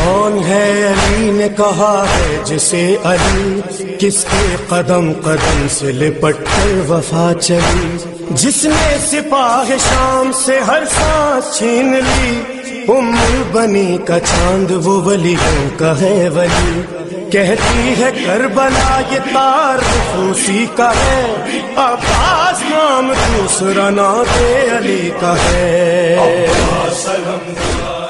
कौन है अली ने कहा है जिसे अली, किसके कदम कदम से लिपट कर वफा चली, जिसने सिपाह शाम से हर सांस छीन ली, उम्र बनी का चांद वो वलियों का है वली। कहती है करबला ये तारुफ उसी का है, अब्बास नाम दूसरा नाते अली का है।